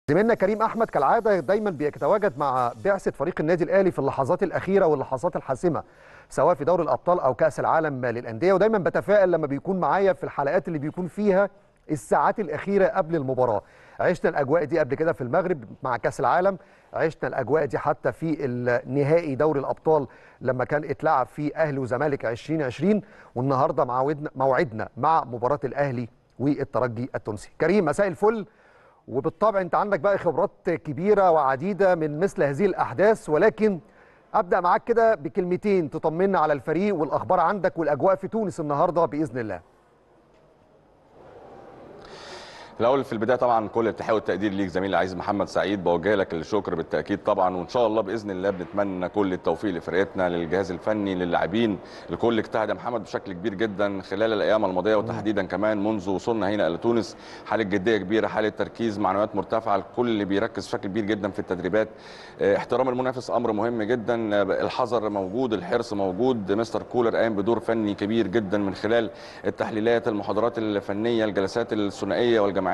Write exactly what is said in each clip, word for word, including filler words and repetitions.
زميلنا كريم احمد كالعاده دايما بيتواجد مع بعثه فريق النادي الاهلي في اللحظات الاخيره واللحظات الحاسمه سواء في دوري الابطال او كاس العالم للانديه، ودايما بتفائل لما بيكون معايا في الحلقات اللي بيكون فيها الساعات الاخيره قبل المباراه. عشنا الاجواء دي قبل كده في المغرب مع كاس العالم، عشنا الاجواء دي حتى في النهائي دوري الابطال لما كان اتلعب فيه اهلي وزمالك ألفين وعشرين، والنهارده موعدنا موعدنا مع مباراه الاهلي والترجي التونسي. كريم مساء الفل، وبالطبع انت عندك بقى خبرات كبيره وعديده من مثل هذه الاحداث، ولكن ابدا معاك كده بكلمتين تطمنا على الفريق والاخبار عندك والاجواء في تونس النهارده باذن الله. الاول في البدايه طبعا كل التحيه والتقدير ليك زميلي العزيز محمد سعيد، بوجه لك الشكر بالتاكيد طبعا، وان شاء الله باذن الله بنتمنى كل التوفيق لفرقتنا، للجهاز الفني، للاعبين. الكل اجتهد يا محمد بشكل كبير جدا خلال الايام الماضيه، وتحديدا كمان منذ وصولنا هنا الى تونس. حاله جديه كبيره، حاله تركيز، معنويات مرتفعه، الكل اللي بيركز بشكل كبير جدا في التدريبات. احترام المنافس امر مهم جدا، الحذر موجود، الحرص موجود. مستر كولر قام بدور فني كبير جدا من خلال التحليلات، المحاضرات الفنيه، الجلسات الثنائيه والجماعيه.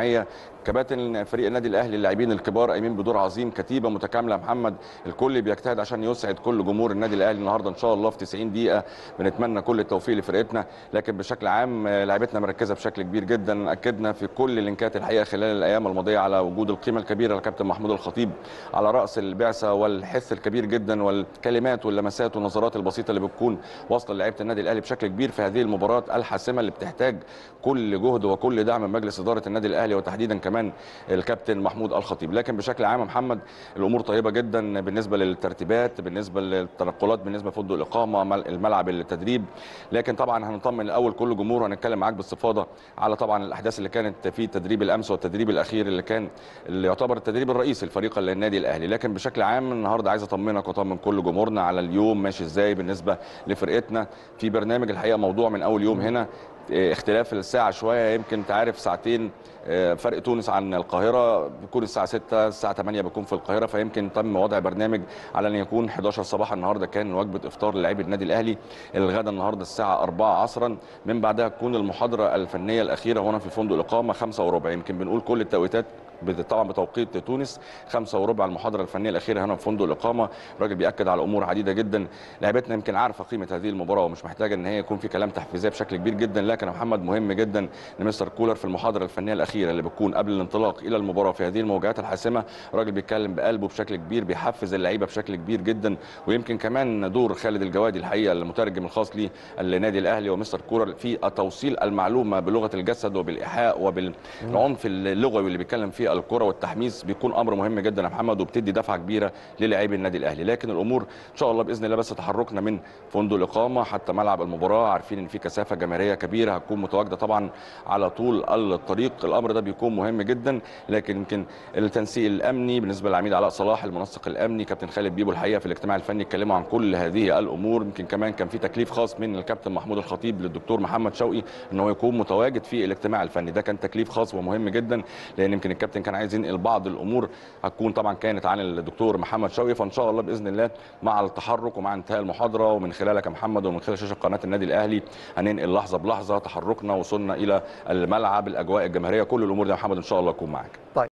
كباتن فريق النادي الاهلي اللاعبين الكبار قايمين بدور عظيم، كتيبه متكامله يا محمد. الكل بيجتهد عشان يسعد كل جمهور النادي الاهلي النهارده ان شاء الله في تسعين دقيقه. بنتمنى كل التوفيق لفرقتنا، لكن بشكل عام لعيبتنا مركزه بشكل كبير جدا. اكدنا في كل اللينكات الحقيقه خلال الايام الماضيه على وجود القيمه الكبيره للكابتن محمود الخطيب على راس البعثه، والحث الكبير جدا والكلمات واللمسات والنظرات البسيطه اللي بتكون واصله لعيبه النادي الاهلي بشكل كبير في هذه المباراه الحاسمه اللي بتحتاج كل جهد وكل دعم من مجلس اداره النادي الاهلي، وتحديدا كمان الكابتن محمود الخطيب. لكن بشكل عام يا محمد الامور طيبه جدا بالنسبه للترتيبات، بالنسبه للتنقلات، بالنسبه لفندق الاقامه، الملعب، التدريب. لكن طبعا هنطمن الاول كل جمهور، وهنتكلم معاك باستفاضه على طبعا الاحداث اللي كانت في تدريب الامس والتدريب الاخير اللي كان اللي يعتبر التدريب الرئيسي لفريق النادي الاهلي. لكن بشكل عام النهارده عايز اطمنك واطمن كل جمهورنا على اليوم ماشي ازاي بالنسبه لفرقتنا في برنامج. الحقيقه موضوع من اول يوم هنا اختلاف الساعه شويه، يمكن انت عارف ساعتين فرق تونس عن القاهره، بيكون الساعه ستة الساعه ثمانية بيكون في القاهره، فيمكن تم وضع برنامج على ان يكون حداشر صباحا. النهارده كان وجبه افطار للاعبي النادي الاهلي، الغدا النهارده الساعه أربعة عصرا، من بعدها تكون المحاضره الفنيه الاخيره هنا في فندق الاقامه خمسة وربع. يمكن بنقول كل التوقيتات طبعا بتوقيت تونس خمسة وربع المحاضره الفنيه الاخيره هنا في فندق الاقامه. الراجل بياكد على امور عديده جدا. لعيبتنا يمكن عارفه قيمه هذه المباراه ومش محتاجه ان هي يكون في كلام تحفيزيه بشكل كبير جدا، لكن يا محمد مهم جدا لمستر كولر في المحاضره الفنيه الاخيره اللي بتكون قبل الانطلاق الى المباراه في هذه المواجهات الحاسمه. الراجل بيتكلم بقلبه بشكل كبير، بيحفز اللعيبه بشكل كبير جدا. ويمكن كمان دور خالد الجوادي الحقيقه المترجم الخاص ليه النادي الاهلي ومستر كولر في توصيل المعلومه بلغه الجسد وبالايحاء وبالعنف اللغوي اللي بيتكلم فيه الكره والتحميس، بيكون امر مهم جدا يا محمد، وبتدي دفعه كبيره للاعبي النادي الاهلي. لكن الامور ان شاء الله باذن الله بس تحركنا من فندق الاقامه حتى ملعب المباراه، عارفين ان في كثافه جماهيريه كبيره هتكون متواجده طبعا على طول الطريق. الامر ده بيكون مهم جدا، لكن يمكن التنسيق الامني بالنسبه للعميد علاء صلاح المنسق الامني كابتن خالد بيبو الحقيقه في الاجتماع الفني اتكلموا عن كل هذه الامور. يمكن كمان كان في تكليف خاص من الكابتن محمود الخطيب للدكتور محمد شوقي ان هو يكون متواجد في الاجتماع الفني ده، كان تكليف خاص ومهم جدا، لان يمكن الكابتن كان عايز ينقل بعض الامور هتكون طبعا كانت عن الدكتور محمد شوقي. فان شاء الله باذن الله مع التحرك ومع انتهاء المحاضره ومن خلالك يا محمد ومن خلال شاشه قناه النادي الاهلي هننقل لحظه بلحظه تحركنا، وصلنا الى الملعب، الاجواء الجماهيريه، كل الامور دي يا محمد ان شاء الله تكون معاك. طيب.